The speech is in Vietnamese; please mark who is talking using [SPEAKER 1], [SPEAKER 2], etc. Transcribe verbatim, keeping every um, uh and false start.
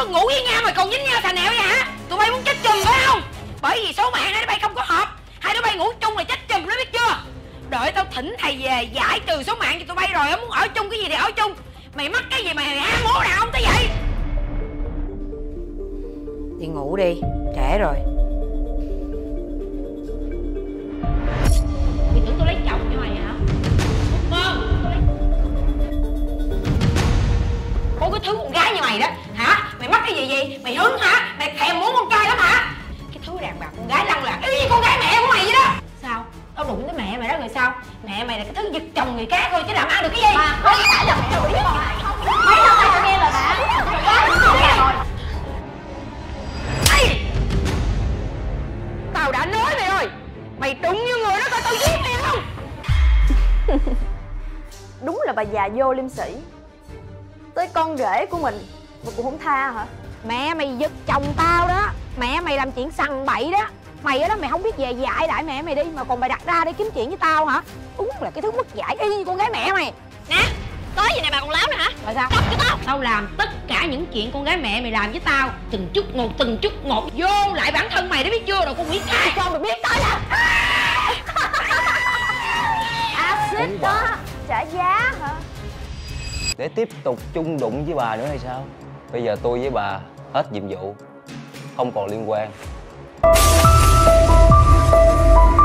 [SPEAKER 1] có ngủ với nhau mà còn dính nhau thành nẹo vậy hả? Tụi bay muốn chết chùm phải không? Bởi vì số mạng hai đứa bay không có hợp, hai đứa bay ngủ chung là chết chùm đó biết chưa? Đợi tao thỉnh thầy về giải trừ số mạng cho tụi bay rồi, muốn ở chung cái gì thì ở chung. Mày mắc cái gì mày ham hố đàn ông tới vậy? Đi ngủ đi, trễ rồi. Mày tưởng tôi lấy chồng cho mày hả? Không. Có cái thứ con gái như mày đó hả? Mày mắc cái gì gì? Mày hứng hả? Mày thèm muốn con trai lắm hả? Cái thứ đàn bà con gái lăng loạt y như con gái mẹ của mày vậy đó. Sao? Tao đụng tới mẹ mày đó rồi sao? Mẹ mày là cái thứ giật chồng người khác thôi chứ làm ăn được cái gì? Bà không phải là mẹ đuổi rồi. Mấy năm nay tao nghe lời bà. Rồi. Ê! Tao đã nói mày rồi. Mày đụng như người đó coi tao giết mày không?
[SPEAKER 2] Đúng là bà già vô liêm sỉ. Tới con rể của mình mà cũng không tha hả?
[SPEAKER 1] Mẹ mày giật chồng tao đó. Mẹ mày làm chuyện sằng bậy đó. Mày ở đó mày không biết về dạy lại mẹ mày đi mà còn mày đặt ra để kiếm chuyện với tao hả? Đúng là cái thứ mất dạy y như con gái mẹ mày. Nè, tới giờ này bà còn láo nữa hả? Rồi sao? Stop cho tao. Tao làm tất cả những chuyện con gái mẹ mày làm với tao từng chút một từng chút một vô lại bản thân mày đó biết chưa? Rồi con quỷ cái con mày biết tới là
[SPEAKER 2] Axit đó, trả giá hả?
[SPEAKER 3] Để tiếp tục chung đụng với bà nữa hay sao? Bây giờ tôi với bà hết nhiệm vụ, không còn liên quan.